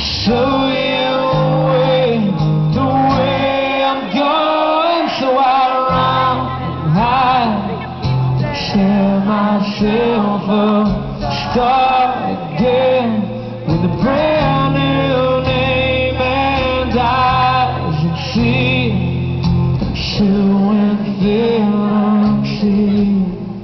show you the way I'm going, so I run and hide, tear myself up, start again with a brand new name and eyes that see, still and feel and see.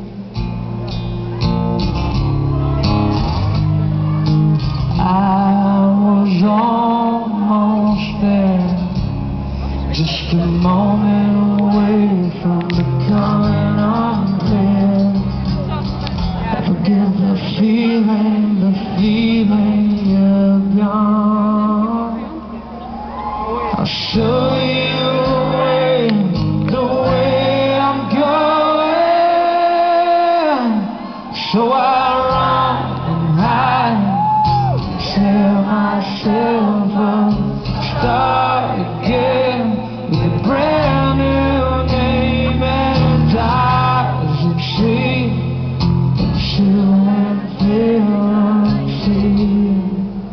Just a moment away from becoming unclear. Forget the feeling you're gone. I'll show you the way I'm going. So I run and hide, tear myself up, start again with a brand new name and eyes that see, and chill and feel unseen.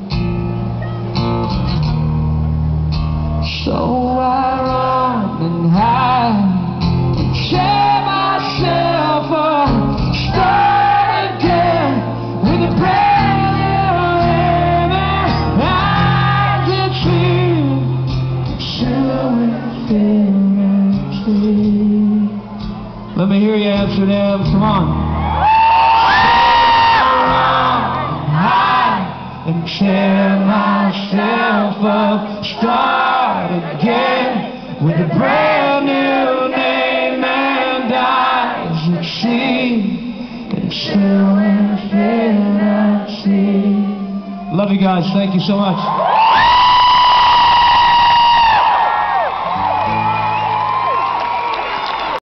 So I run and hide and tear myself up, start again with a brand new name and eyes that see, chill and let me hear you, Amsterdam. Come on. Hide and tear myself up, start again with a brand new name and eyes that see, and chill and feel and see. Love you guys. Thank you so much.